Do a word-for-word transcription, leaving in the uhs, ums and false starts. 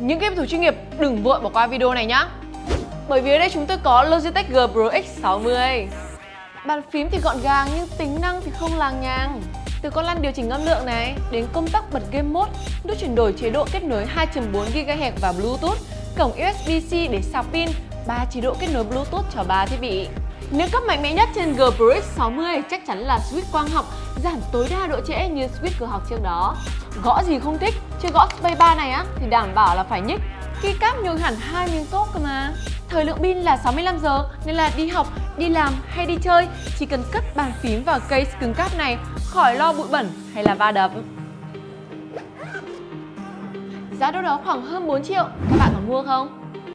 Những game thủ chuyên nghiệp đừng vội bỏ qua video này nhá. Bởi vì ở đây chúng tôi có Logitech G Pro X sáu mươi. Bàn phím thì gọn gàng nhưng tính năng thì không làng nhàng. Từ con lăn điều chỉnh âm lượng này đến công tắc bật game mode, nút chuyển đổi chế độ kết nối hai chấm bốn gi ga héc và Bluetooth, cổng u ét bê C để sạc pin, ba chế độ kết nối Bluetooth cho ba thiết bị. Nâng cấp mạnh mẽ nhất trên G Pro X sáu mươi chắc chắn là switch quang học, giảm tối đa độ trễ như switch cơ học trước đó. Gõ gì không thích, chứ gõ spacebar này á thì đảm bảo là phải nhích. Keycap nhồi hẳn hai miếng xốp cơ mà. Thời lượng pin là sáu mươi lăm giờ nên là đi học, đi làm hay đi chơi chỉ cần cất bàn phím vào case cứng cáp này, khỏi lo bụi bẩn hay là va đập. Giá đâu đó khoảng hơn bốn triệu, các bạn còn mua không?